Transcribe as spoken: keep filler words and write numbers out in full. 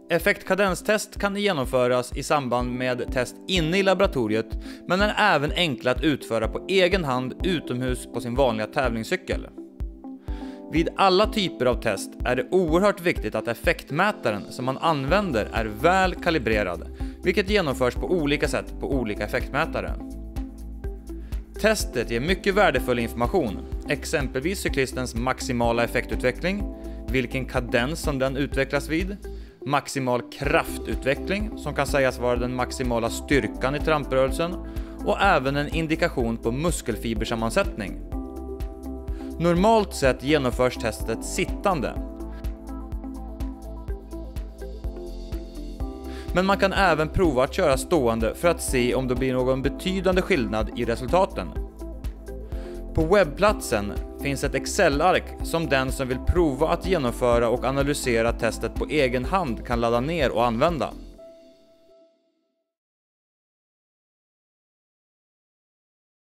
Effektkadenstest kan genomföras i samband med test inne i laboratoriet, men är även enkla att utföra på egen hand utomhus på sin vanliga tävlingscykel. Vid alla typer av test är det oerhört viktigt att effektmätaren som man använder är väl kalibrerad, vilket genomförs på olika sätt på olika effektmätare. Testet ger mycket värdefull information, exempelvis cyklistens maximala effektutveckling, vilken kadens som den utvecklas vid, maximal kraftutveckling som kan sägas vara den maximala styrkan i tramprörelsen och även en indikation på muskelfibersammansättning. Normalt sett genomförs testet sittande. Men man kan även prova att köra stående för att se om det blir någon betydande skillnad i resultaten. På webbplatsen finns ett Excel-ark som den som vill prova att genomföra och analysera testet på egen hand kan ladda ner och använda.